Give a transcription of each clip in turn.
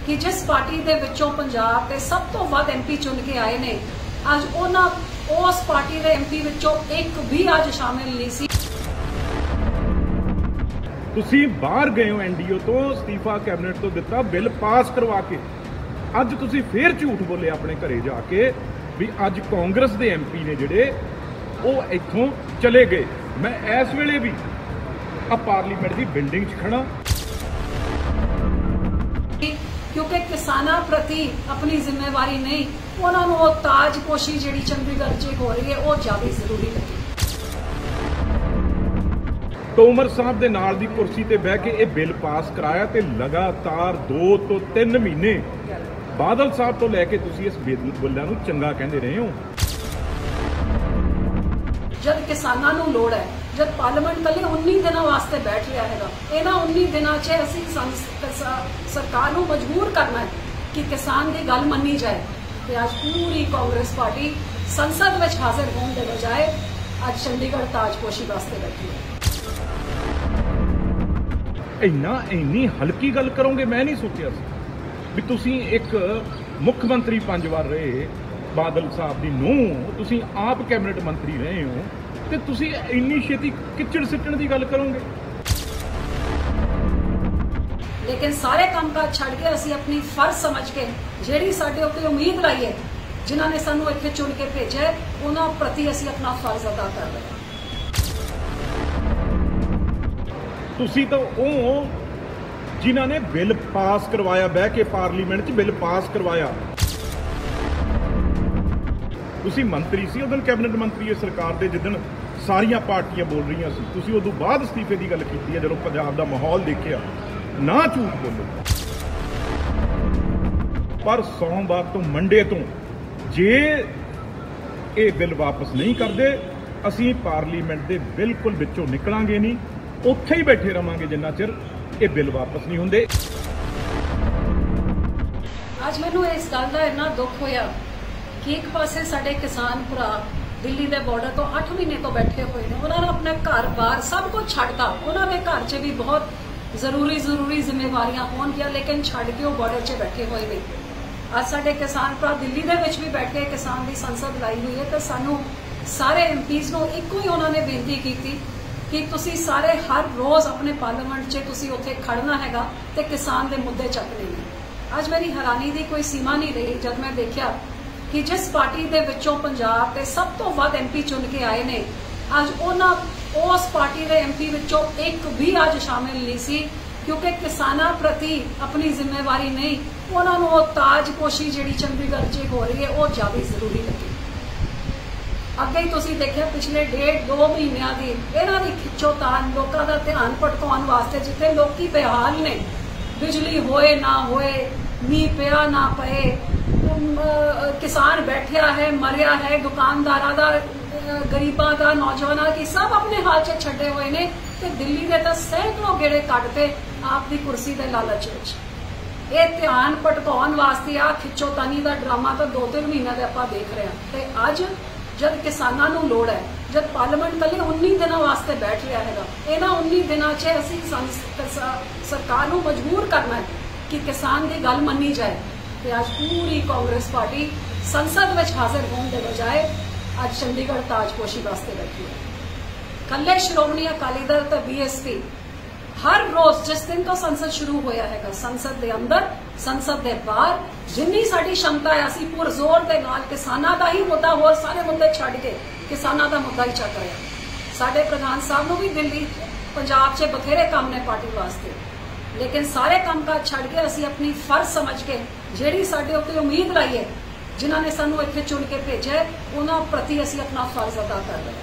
कि जिस पार्टी दे विचों पंजाब के सब तो वध MP चुन के आए ने, अज उस पार्टी दे MP विचों एक भी अज शामिल नहीं सी। तुसी बाहर गए हो NDO तो, इस्तीफा कैबिनेट तो दिता, बिल पास करवा के अज तुसी फिर झूठ बोले अपने घरे जाके भी अज कांग्रेस दे MP ने जिहड़े ਉਹ ਇੱਥੋਂ चले गए। मैं इस वेले भी पार्लीमेंट की बिल्डिंग च खड़ा, क्योंकि किसानों प्रति अपनी जिम्मेवारी नहीं, उन्होंने ताजपोशी जी चंडीगढ़ च हो रही है वो ज़्यादा जरूरी लगी। तोमर साहब के नाल दी कुर्सी ते बह के ये बिल पास कराया ते लगातार 2 तो 3 महीने बादल साहब तो लैके तुसी इस बिल्लां नूं चंगा कहंदे रहे हो। जब किसानों को लोड़ है, जब पार्लीमेंट कल 19 दिनों वास्ते बैठ रहा है, इन्होंने 19 दिनों च असी सरकार को मजबूर करना है कि किसान की गल मनी जाए। तो आज पूरी कांग्रेस पार्टी संसद में हाजिर होने के बजाय आज चंडीगढ़ ताजपोशी वास्ते बैठी है। इन्नी हल्की गल करोगे, मैं नहीं सोचा भी तुसी एक मुख मंत्री 5 बार रहे, बादल साहब की नूंह, तुसी आप कैबिनेट मंत्री रहे हो, तो तुसी इन्नी छेती किचड़ सिटण की गल करोगे। लेकिन सारे काम काज छड़ के असी अपनी फर्ज समझ के जिहड़ी साडे उत्ते उम्मीद लाई है, जिन्हों ने सानू इत्थे चुन के भेजा है, उन्होंने प्रति असी अपना फर्ज अदा कर रहे हैं। तुसी तो वो जिन्हों ने बिल पास करवाया, बह के पार्लीमेंट च बिल पास करवाया, तुसी मंत्री सी उदन, कैबिनेट मंत्री है सरकार दे, जिदन सारियां पार्टियां बोल रही सी, तुसी उदों बाद इस्तीफे की गल की है, जदों पंजाब दा माहौल देखिया। ना झूठ बोलो, पर सोमवार तो मंडे तो जे ये बिल वापस नहीं करते, असी पार्लीमेंट के बिल्कुल विचों निकलांगे नहीं, उत्थे ही बैठे रहांगे जिन्ना चिर ये बिल वापस नहीं होंदे। आज मैनूं इस गल दा इन्ना दुख होया कि एक पासे साडे किसान भरा दिल्ली के बॉर्डर तो 8 महीने तो बैठे हुए हैं, उन्होंने अपने घर बार सब कुछ छड्डता, उन्होंने घर च भी बहुत जरूरी जिम्मेवारियां होणगियां, लेकिन छड्ड के वो बॉर्डर च बैठे हुए हैं। अज साडे किसान भरा दिल्ली दे विच भी बैठे किसान की संसद लाई हुई है, तो सानू सारे MPs नूं इक्को ही उन्होंने बेनती की कि तुसी सारे हर रोज़ अपने पार्लीमेंट च तुसी उत्थे खड़ना हैगा ते किसान के मुद्दे चकने ने। अज मेरी हैरानी की कोई सीमा नहीं रही जब मैं देखा कि जिस पार्टी दे विचों पंजाब के सब तो वध MP चुन के आए ने, अज उस पार्टी दे MP विचों एक भी अज शामिल नहीं सी, क्योंकि किसानों प्रति अपनी जिम्मेवारी नहीं, उन्होंने ताजपोशी जी चंडीगढ़ च हो रही है वो ज़्यादा जरूरी लगी। अगे ही तुसीं देखिया पिछले 1.5-2 महीनों की इन्हां दी खिच्चोतान, लोगों का ध्यान भटकाउण वास्ते, जिथे लोग बेहाल ने, बिजली होए ना होए, मीह पिया ना पए, किसान बैठा है, मरिया है, दुकानदारा दा, गरीबां दा, नौजवानों की सब अपने हाल च छड्डे हुए ने, ते दिल्ली के तो सैकड़ों गेड़े कटते आपकी कुर्सी के लालच विच। ये ध्यान भटकाउण वास्ते आ खिच्चोतानी का ड्रामा तो 2-3 महीनों के आपां देख रहे हैं। ते अज जब किसानों को लोड़ है, जब पार्लीमेंट कल 19 दिनों वास्ते बैठ रहा है, इन्होंने 19 दिनों च असी सरकार को मजबूर करना है कि किसान की गल मनी जाए। तो आज पूरी कांग्रेस पार्टी संसद में हाजिर होने के बजाय आज चंडीगढ़ ताजपोशी वास्ते बैठी है। कल्ले श्रोमणी अकाली दल तो BSP हर रोज जिस दिन तो संसद शुरू होया है, संसद के अंदर, संसद के बाहर, जिन्नी साडी क्षमता है असी पुरजोर के नाल किसानों का ही मुद्दा, होर सारे मुद्दे छड्ड के किसानों का मुद्दा ही चक रहे हैं। साडे प्रधान साहब नूं भी दिल्ली पंजाब च बथेरे काम ने पार्टी वास्ते, लेकिन सारे काम काज छड्ड के असी अपनी फर्ज समझ के जिहड़ी साडे उत्ते उम्मीद लाई है, जिन्हों ने सानू इत्थे चुन के भेजा है, उन्होंने प्रति असी अपना फर्ज अदा कर रहे हैं।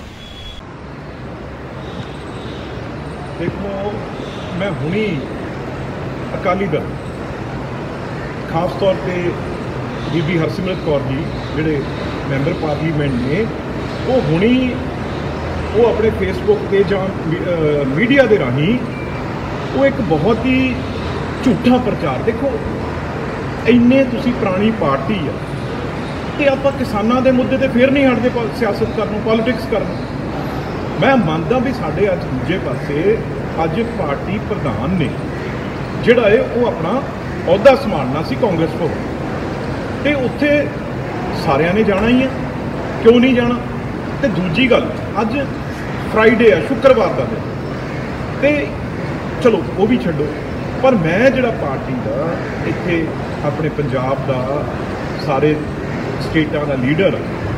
देखो, मैं हुणी अकाली दल खास तौर पर बीबी हरसिमरत कौर जी जिहड़े मैंबर पार्लीमेंट ने, वो हुणी वो अपने फेसबुक पे जां मीडिया के राही वो एक बहुत ही झूठा प्रचार, देखो इन्ने तुसी पुरानी पार्टी है तो आप किसानों के मुद्दे ते फिर नहीं हटते सियासत करना, पॉलिटिक्स करना। मैं मानता भी साढ़े दूजे पासे अज पार्टी प्रधान ने जिहड़ा है वो अपना ਅਹੁਦਾ ਸੰਭਾਲਣਾ ਸੀ ਕਾਂਗਰਸ ਭਵਨ, ਤੇ ਉੱਥੇ ਸਾਰਿਆਂ ਨੇ ਜਾਣਾ ਹੀ ਆ, ਕਿਉਂ ਨਹੀਂ ਜਾਣਾ। ਤੇ ਦੂਜੀ ਗੱਲ, ਅੱਜ ਫਰਾਈਡੇ ਆ, ਸ਼ੁੱਕਰਵਾਰ ਦਾ ਦਿਨ, ਤੇ ਚਲੋ ਉਹ ਵੀ ਛੱਡੋ, ਪਰ ਮੈਂ ਜਿਹੜਾ ਪਾਰਟੀ ਦਾ ਇੱਥੇ ਆਪਣੇ ਪੰਜਾਬ ਦਾ ਸਾਰੇ ਸਟੇਟਾਂ ਦਾ ਲੀਡਰ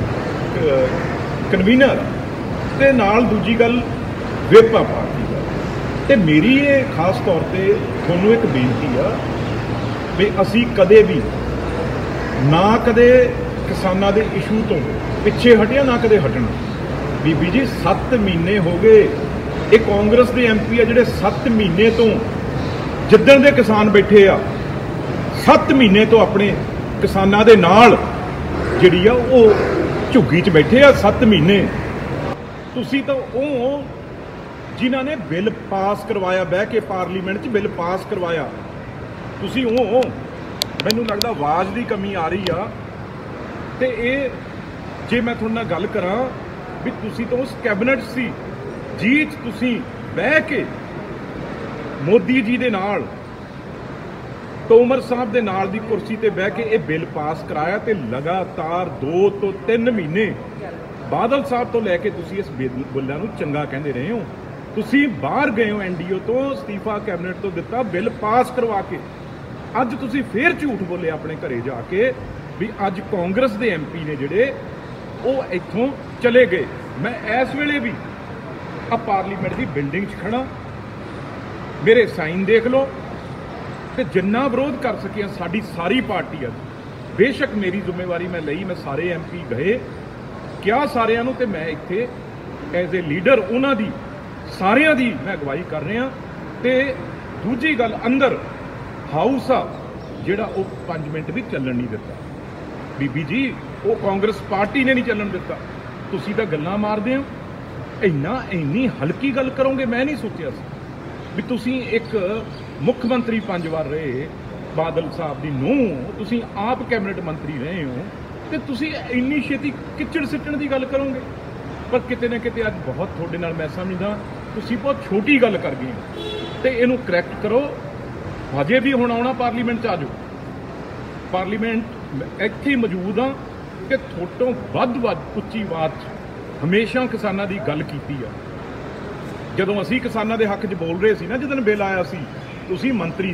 ਕਨਵੀਨਰ, ਤੇ ਨਾਲ ਦੂਜੀ ਗੱਲ ਵੇਪਾ ਪਾਰਟੀ ਦਾ, ਤੇ ਮੇਰੀ ਇਹ ਖਾਸ ਤੌਰ ਤੇ ਤੁਹਾਨੂੰ ਇੱਕ ਬੇਨਤੀ ਆ ਵੀ ਅਸੀਂ ਕਦੇ ਵੀ ਨਾ ਕਦੇ ਕਿਸਾਨਾਂ ਦੇ ਇਸ਼ੂ ਤੋਂ ਪਿੱਛੇ ਹਟਿਆ, ਨਾ ਕਦੇ ਹਟਣਾ। ਬੀਬੀ ਜੀ 7 ਮਹੀਨੇ ਹੋ ਗਏ, ਇਹ ਕਾਂਗਰਸ ਦੇ ਐਮਪੀ ਆ ਜਿਹੜੇ 7 ਮਹੀਨੇ ਤੋਂ ਜਿੱਦਣ ਦੇ ਕਿਸਾਨ ਬੈਠੇ ਆ 7 ਮਹੀਨੇ ਤੋਂ ਆਪਣੇ ਕਿਸਾਨਾਂ ਦੇ ਨਾਲ ਜਿਹੜੀ ਆ ਉਹ ਝੁੱਗੀ 'ਚ ਬੈਠੇ ਆ 7 ਮਹੀਨੇ। ਤੁਸੀਂ ਤਾਂ ਉਹ ਜਿਨ੍ਹਾਂ ਨੇ ਬਿੱਲ ਪਾਸ ਕਰਵਾਇਆ, ਬਹਿ ਕੇ ਪਾਰਲੀਮੈਂਟ 'ਚ ਬਿੱਲ ਪਾਸ ਕਰਵਾਇਆ, ਤੁਸੀਂ ਉਹ, ਮੈਨੂੰ ਲੱਗਦਾ ਆਵਾਜ਼ ਦੀ ਕਮੀ ਆ ਰਹੀ ਆ। ਤੇ ਇਹ ਜੇ ਮੈਂ ਤੁਹਾਡੇ ਨਾਲ ਗੱਲ ਕਰਾਂ ਵੀ ਤੁਸੀਂ ਤਾਂ ਉਸ ਕੈਬਨਿਟ ਸੀ ਜਿਹ 'ਚ ਤੁਸੀਂ ਬਹਿ ਕੇ ਮੋਦੀ ਜੀ ਦੇ ਨਾਲ, ਤੋਮਰ ਸਾਹਿਬ ਦੇ ਨਾਲ ਦੀ ਕੁਰਸੀ ਤੇ ਬਹਿ ਕੇ ਇਹ ਬਿੱਲ ਪਾਸ ਕਰਾਇਆ, ਤੇ ਲਗਾਤਾਰ 2 ਤੋਂ 3 ਮਹੀਨੇ ਬਾਦਲ ਸਾਹਿਬ ਤੋਂ ਲੈ ਕੇ ਤੁਸੀਂ ਇਸ ਬਿੱਲਾਂ ਨੂੰ ਚੰਗਾ ਕਹਿੰਦੇ ਰਹੇ ਹੋ। ਤੁਸੀਂ ਬਾਹਰ ਗਏ ਹੋ ਐਨਡੀਓ ਤੋਂ, ਅਸਤੀਫਾ ਕੈਬਨਿਟ ਤੋਂ ਦਿੱਤਾ ਬਿੱਲ ਪਾਸ ਕਰਵਾ ਕੇ, ਅੱਜ ਤੁਸੀਂ ਫੇਰ ਝੂਠ ਬੋਲੇ ਆਪਣੇ ਘਰੇ ਜਾ ਕੇ ਵੀ ਅੱਜ ਕਾਂਗਰਸ ਦੇ ਐਮਪੀ ਨੇ ਜਿਹੜੇ ਉਹ ਇੱਥੋਂ ਚਲੇ ਗਏ। ਮੈਂ ਇਸ ਵੇਲੇ ਵੀ ਆ ਪਾਰਲੀਮੈਂਟ ਦੀ ਬਿਲਡਿੰਗ 'ਚ ਖੜਾ, ਮੇਰੇ ਸਾਈਨ ਦੇਖ ਲਓ, ਤੇ ਜਿੰਨਾ ਵਿਰੋਧ ਕਰ ਸਕਿਆ ਸਾਡੀ ਸਾਰੀ ਪਾਰਟੀ ਆ। ਬੇਸ਼ੱਕ ਮੇਰੀ ਜ਼ਿੰਮੇਵਾਰੀ ਮੈਂ ਲਈ, ਮੈਂ ਸਾਰੇ ਐਮਪੀ ਗਏ, ਕਿਹਾ ਸਾਰਿਆਂ ਨੂੰ, ਤੇ ਮੈਂ ਇੱਥੇ ਐਜ਼ ਏ ਲੀਡਰ ਉਹਨਾਂ ਦੀ ਸਾਰਿਆਂ ਦੀ ਮੈਂ ਅਗਵਾਈ ਕਰ ਰਿਹਾ। ਤੇ ਦੂਜੀ ਗੱਲ, ਅੰਦਰ ਹਾਊਸ ਆ ਜਿਹੜਾ ਉਹ 5 ਮਿੰਟ ਵੀ ਚੱਲਣ ਨਹੀਂ ਦਿੱਤਾ। ਬੀਬੀ ਜੀ ਉਹ ਕਾਂਗਰਸ ਪਾਰਟੀ ਨੇ ਨਹੀਂ ਚੱਲਣ ਦਿੱਤਾ, ਤੁਸੀਂ ਤਾਂ ਗੱਲਾਂ ਮਾਰਦੇ ਹੋ। ਇੰਨੀ ਹਲਕੀ ਗੱਲ ਕਰੋਗੇ ਮੈਂ ਨਹੀਂ ਸੋਚਿਆ ਸੀ ਵੀ ਤੁਸੀਂ ਇੱਕ ਮੁੱਖ ਮੰਤਰੀ 5 ਵਾਰ ਰਹੇ, ਬਾਦਲ ਸਾਹਿਬ ਦੀ ਨੂੰਹ, ਤੁਸੀਂ ਆਪ ਕੈਬਨਿਟ ਮੰਤਰੀ ਰਹੇ ਹੋ, ਤੇ ਤੁਸੀਂ ਇੰਨੀ ਛੇਤੀ ਕਿਚੜ ਸਿੱਟਣ ਦੀ ਗੱਲ ਕਰੋਗੇ। ਪਰ ਕਿਤੇ ਨਾ ਕਿਤੇ ਅੱਜ ਬਹੁਤ ਤੁਹਾਡੇ ਨਾਲ ਮੈਂ ਸਮਝਦਾ ਤੁਸੀਂ ਬਹੁਤ ਛੋਟੀ ਗੱਲ ਕਰ ਗਏ ਹੋ, ਤੇ ਇਹਨੂੰ ਕਰੈਕਟ ਕਰੋ। ਹਜੇ ਵੀ ਹੁਣ ਆਉਣਾ ਪਾਰਲੀਮੈਂਟ 'ਚ, ਆ ਜਾਓ ਪਾਰਲੀਮੈਂਟ, ਇੱਥੇ ਹੀ ਮੌਜੂਦ ਆ ਕਿ ਥੋਟੋਂ ਵੱਧ ਉੱਚੀ ਆਵਾਜ਼ 'ਚ ਹਮੇਸ਼ਾ ਕਿਸਾਨਾਂ ਦੀ ਗੱਲ ਕੀਤੀ ਆ। ਜਦੋਂ ਅਸੀਂ ਕਿਸਾਨਾਂ ਦੇ ਹੱਕ 'ਚ ਬੋਲ ਰਹੇ ਸੀ ਨਾ, ਜਦੋਂ ਬਿੱਲ ਆਇਆ ਸੀ, ਤੁਸੀਂ ਮੰਤਰੀ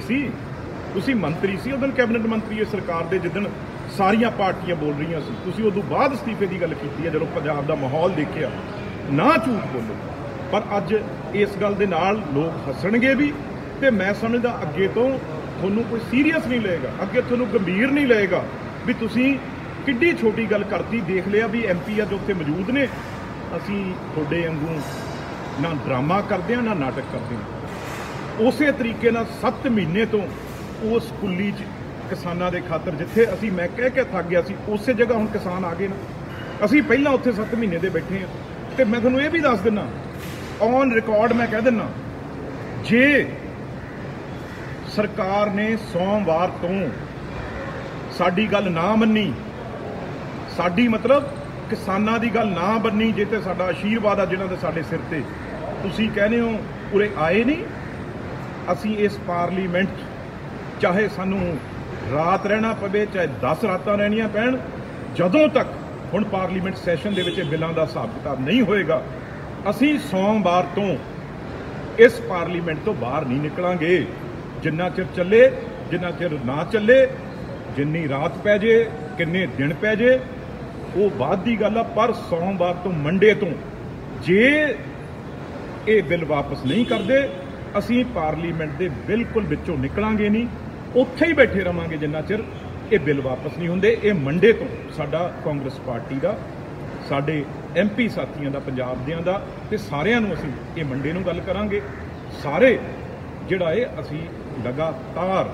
ਸੀ ਉਦੋਂ ਕੈਬਨਿਟ ਮੰਤਰੀ ਹੈ ਸਰਕਾਰ ਦੇ, ਜਿੱਦਣ ਸਾਰੀਆਂ ਪਾਰਟੀਆਂ ਬੋਲ ਰਹੀਆਂ ਸੀ, ਤੁਸੀਂ ਉਦੋਂ ਬਾਅਦ ਅਸਤੀਫੇ ਦੀ ਗੱਲ ਕੀਤੀ ਹੈ ਜਦੋਂ ਪੰਜਾਬ ਦਾ ਮਾਹੌਲ ਦੇਖਿਆ। ਨਾ ਝੂਠ ਬੋਲੋ। ਪਰ ਅੱਜ ਇਸ ਗੱਲ ਦੇ ਨਾਲ ਲੋਕ ਹੱਸਣਗੇ ਵੀ, ਤੇ ਮੈਂ ਸਮਝਦਾ ਅੱਗੇ ਤੋਂ ਤੁਹਾਨੂੰ ਕੋਈ ਸੀਰੀਅਸ ਨਹੀਂ ਲਏਗਾ, ਅੱਗੇ ਤੁਹਾਨੂੰ ਗੰਭੀਰ ਨਹੀਂ ਲਏਗਾ ਵੀ ਤੁਸੀਂ ਕਿੱਡੀ ਛੋਟੀ ਗੱਲ ਕਰਤੀ। ਦੇਖ ਲਿਆ ਵੀ ਐਮਪੀ ਅੱਜ ਉੱਥੇ ਮੌਜੂਦ ਨੇ, ਅਸੀਂ ਤੁਹਾਡੇ ਵਾਂਗੂ ਨਾ ਡਰਾਮਾ ਕਰਦੇ ਹਾਂ ਨਾ ਨਾਟਕ ਕਰਦੇ ਹਾਂ। ਉਸੇ ਤਰੀਕੇ ਨਾਲ 7 ਮਹੀਨੇ ਤੋਂ ਉਸ ਕੁੱਲੀ 'ਚ ਕਿਸਾਨਾਂ ਦੇ ਖਾਤਰ, ਜਿੱਥੇ ਅਸੀਂ ਮੈਂ ਕਹਿ ਕੇ ਥੱਕ ਗਿਆ ਸੀ, ਉਸੇ ਜਗ੍ਹਾ ਹੁਣ ਕਿਸਾਨ ਆ ਗਏ ਨਾ। ਅਸੀਂ ਪਹਿਲਾਂ ਉੱਥੇ 7 ਮਹੀਨੇ ਦੇ ਬੈਠੇ ਹਾਂ। ਤੇ ਮੈਂ ਤੁਹਾਨੂੰ ਇਹ ਵੀ ਦੱਸ ਦਿੰਦਾ, ਔਨ ਰਿਕਾਰਡ ਮੈਂ ਕਹਿ ਦਿੰਦਾ, ਜੇ ਸਰਕਾਰ ਨੇ ਸੋਮਵਾਰ ਤੋਂ ਸਾਡੀ ਗੱਲ ਨਾ ਮੰਨੀ, ਸਾਡੀ ਮਤਲਬ ਕਿਸਾਨਾਂ ਦੀ ਗੱਲ ਨਾ ਮੰਨੀ, ਜੇ ਤੇ ਸਾਡਾ ਆਸ਼ੀਰਵਾਦ ਆ ਜਿਨ੍ਹਾਂ ਦੇ ਸਾਡੇ ਸਿਰ ਤੇ, ਤੁਸੀਂ ਕਹਿੰਦੇ ਹੋ ਉਰੇ ਆਏ ਨਹੀਂ, ਅਸੀਂ ਇਸ ਪਾਰਲੀਮੈਂਟ 'ਚ ਚਾਹੇ ਸਾਨੂੰ ਰਾਤ ਰਹਿਣਾ ਪਵੇ, ਚਾਹੇ 10 ਰਾਤਾਂ ਰਹਿਣੀਆਂ ਪੈਣ, ਜਦੋਂ ਤੱਕ ਹੁਣ ਪਾਰਲੀਮੈਂਟ ਸੈਸ਼ਨ ਦੇ ਵਿੱਚ ਬਿੱਲਾਂ ਦਾ ਹਿਸਾਬ ਕਿਤਾਬ ਨਹੀਂ ਹੋਏਗਾ, ਅਸੀਂ ਸੋਮਵਾਰ ਤੋਂ ਇਸ ਪਾਰਲੀਮੈਂਟ ਤੋਂ ਬਾਹਰ ਨਹੀਂ ਨਿਕਲਾਂਗੇ। ਜਿੰਨਾ ਚਿਰ ਚੱਲੇ, ਜਿੰਨਾ ਚਿਰ ਨਾ ਚੱਲੇ, ਜਿੰਨੀ ਰਾਤ ਪੈ ਜੇ, ਕਿੰਨੇ ਦਿਨ ਪੈ ਜੇ, ਉਹ ਬਾਅਦ ਦੀ ਗੱਲ ਆ। ਪਰ ਸੋਮਵਾਰ ਤੋਂ, ਮੰਡੇ ਤੋਂ ਜੇ ਇਹ ਬਿੱਲ ਵਾਪਸ ਨਹੀਂ ਕਰਦੇ, ਅਸੀਂ ਪਾਰਲੀਮੈਂਟ ਦੇ ਬਿਲਕੁਲ ਵਿੱਚੋਂ ਨਿਕਲਾਂਗੇ ਨਹੀਂ, ਉੱਥੇ ਹੀ ਬੈਠੇ ਰਵਾਂਗੇ ਜਿੰਨਾ ਚਿਰ ਇਹ ਬਿੱਲ ਵਾਪਸ ਨਹੀਂ ਹੁੰਦੇ। ਇਹ ਮੰਡੇ ਤੋਂ ਸਾਡਾ ਕਾਂਗਰਸ ਪਾਰਟੀ ਦਾ, ਸਾਡੇ ਐਮਪੀ ਸਾਥੀਆਂ ਦਾ, ਪੰਜਾਬ ਦਿਆਂ ਦਾ, ਤੇ ਸਾਰਿਆਂ ਨੂੰ ਅਸੀਂ ਇਹ ਮੰਡੇ ਨੂੰ ਗੱਲ ਕਰਾਂਗੇ। ਸਾਰੇ ਜਿਹੜਾ ਇਹ ਅਸੀਂ ਲਗਾਤਾਰ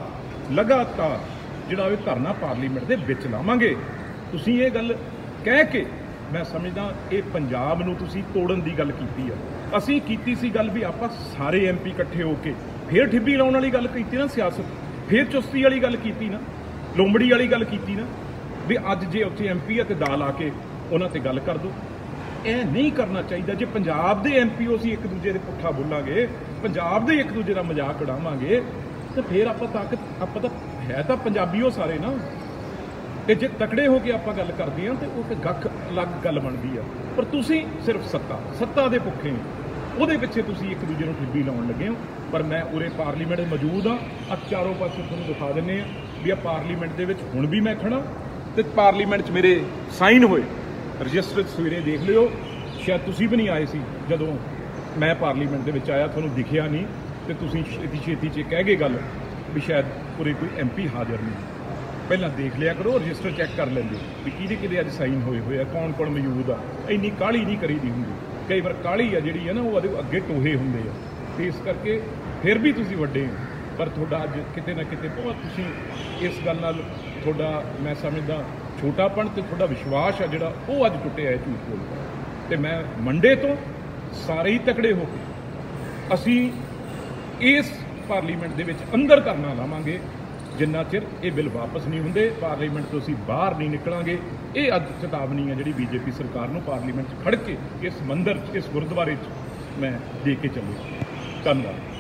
ਜਿਹੜਾ ਇਹ ਧਰਨਾ ਪਾਰਲੀਮੈਂਟ ਦੇ ਵਿੱਚ ਲਾਵਾਂਗੇ। ਤੁਸੀਂ ਇਹ ਗੱਲ ਕਹਿ ਕੇ, ਮੈਂ ਸਮਝਦਾ ਇਹ ਪੰਜਾਬ ਨੂੰ ਤੁਸੀਂ ਤੋੜਨ ਦੀ ਗੱਲ ਕੀਤੀ ਆ। ਅਸੀਂ ਕੀਤੀ ਸੀ ਗੱਲ ਵੀ ਆਪਾਂ ਸਾਰੇ ਐਮਪੀ ਇਕੱਠੇ ਹੋ ਕੇ, ਫਿਰ ਠਿੱਬੀ ਲਾਉਣ ਵਾਲੀ ਗੱਲ ਕੀਤੀ ਨਾ ਸਿਆਸਤ, ਫਿਰ ਚੁਸਤੀ ਵਾਲੀ ਗੱਲ ਕੀਤੀ ਨਾ, ਲੋਮੜੀ ਵਾਲੀ ਗੱਲ ਕੀਤੀ ਨਾ, ਵੀ ਅੱਜ ਜੇ ਉੱਥੇ ਐਮਪੀ ਆ ਤੇ ਦਾਲ ਆ ਕੇ ਉਹਨਾਂ ਤੇ ਗੱਲ ਕਰ ਦਿਓ। ਇਹ ਨਹੀਂ ਕਰਨਾ ਚਾਹੀਦਾ। ਜੇ ਪੰਜਾਬ ਦੇ ਐਮਪੀ ਅਸੀਂ ਇੱਕ ਦੂਜੇ ਦੇ ਪੁੱਠਾ ਬੋਲਾਂਗੇ, ਪੰਜਾਬ ਦੇ ਇੱਕ ਦੂਜੇ ਦਾ ਮਜ਼ਾਕ ਉਡਾਵਾਂਗੇ, ਤੇ ਫਿਰ ਆਪਾਂ ਤਾਂ है तो पंजाबी हो सारे ना, ਤੇ ਜੇ ਤਕੜੇ ਹੋ ਕੇ ਆਪਾਂ ਗੱਲ ਕਰਦੇ ਹਾਂ ਤੇ ਉਹ ਤੇ ਗੱਖ ਅਲੱਗ ਗੱਲ ਬਣਦੀ ਆ। ਪਰ ਤੁਸੀਂ ਸਿਰਫ ਸੱਤਾ ਦੇ ਭੁੱਖੇ ਹੋ, ਉਹਦੇ ਪਿੱਛੇ ਤੁਸੀਂ ਇੱਕ ਦੂਜੇ ਨੂੰ ਠਿੱਬੀ ਲਾਉਣ ਲੱਗੇ ਹੋ। ਪਰ ਮੈਂ ਉਰੇ ਪਾਰਲੀਮੈਂਟ ਮੌਜੂਦ ਆ ਚਾਰੋਂ ਪਾਸੇ ਤੁਹਾਨੂੰ ਦਿਖਾ ਦਿੰਦੇ ਆ ਵੀ ਆ ਪਾਰਲੀਮੈਂਟ ਦੇ ਵਿੱਚ ਹੁਣ ਵੀ ਮੈਂ ਖੜਾ ਤੇ ਪਾਰਲੀਮੈਂਟ 'ਚ ਮੇਰੇ ਸਾਈਨ ਹੋਏ ਰਜਿਸਟਰ ਸਵੇਰੇ ਦੇਖ ਲਿਓ। ਸ਼ਾਇਦ ਤੁਸੀਂ ਵੀ ਨਹੀਂ ਆਏ ਸੀ ਜਦੋਂ ਮੈਂ ਪਾਰਲੀਮੈਂਟ ਦੇ ਵਿੱਚ ਆਇਆ, ਤੁਹਾਨੂੰ ਦਿਖਿਆ ਨਹੀਂ ਤੇ ਤੁਸੀਂ ਛੇਤੀ 'ਚ ਕਹਿ ਗਏ ਗੱਲ ਵੀ ਸ਼ਾਇਦ ਉਰੇ ਕੋਈ MP ਹਾਜ਼ਰ ਨਹੀਂ। ਪਹਿਲਾਂ ਦੇਖ ਲਿਆ ਕਰੋ, ਰਜਿਸਟਰ ਚੈੱਕ ਕਰ ਲੈਂਦੇ ਵੀ ਕਿਹਦੇ ਅੱਜ ਸਾਈਨ ਹੋਏ ਆ, ਕੌਣ ਮੌਜੂਦ ਆ। ਇੰਨੀ ਕਾਹਲੀ ਨਹੀਂ ਕਰੀਦੀ ਹੁੰਦੀ, ਕਈ ਵਾਰ ਕਾਹਲੀ ਆ ਜਿਹੜੀ ਹੈ ਨਾ ਉਹ ਉਹਦੇ ਅੱਗੇ ਟੋਹੇ ਹੁੰਦੇ ਆ, ਤੇ ਇਸ ਕਰਕੇ ਫਿਰ ਵੀ ਤੁਸੀਂ ਵੱਡੇ ਹੋ। ਪਰ ਤੁਹਾਡਾ ਅੱਜ ਕਿਤੇ ਨਾ ਕਿਤੇ ਬਹੁਤ ਤੁਸੀਂ ਇਸ ਗੱਲ ਨਾਲ ਤੁਹਾਡਾ ਮੈਂ ਸਮਝਦਾ ਛੋਟਾਪਣ ਤੇ ਤੁਹਾਡਾ ਵਿਸ਼ਵਾਸ ਆ ਜਿਹੜਾ ਉਹ ਅੱਜ ਟੁੱਟਿਆ ਹੈ ਝੂਠ ਬੋਲ ਕੇ। ਤੇ ਮੈਂ ਮੰਡੇ ਤੋਂ ਸਾਰੇ ਹੀ ਤਕੜੇ ਹੋ ਕੇ ਅਸੀਂ ਇਸ ਪਾਰਲੀਮੈਂਟ ਦੇ ਵਿੱਚ ਅੰਦਰ ਧਰਨਾ ਲਾਵਾਂਗੇ ਜਿੰਨਾ ਚਿਰ ਇਹ ਬਿੱਲ ਵਾਪਸ ਨਹੀਂ ਹੁੰਦੇ, ਪਾਰਲੀਮੈਂਟ ਤੋਂ ਅਸੀਂ ਬਾਹਰ ਨਹੀਂ ਨਿਕਲਾਂਗੇ। ਇਹ ਅੱਜ ਚੇਤਾਵਨੀ ਹੈ ਜਿਹੜੀ BJP ਸਰਕਾਰ ਨੂੰ ਪਾਰਲੀਮੈਂਟ 'ਚ ਖੜ੍ਹ ਕੇ ਇਸ ਮੰਦਿਰ 'ਚ ਇਸ ਗੁਰਦੁਆਰੇ 'ਚ ਮੈਂ ਦੇ ਕੇ ਚੱਲੀ। ਧੰਨਵਾਦ।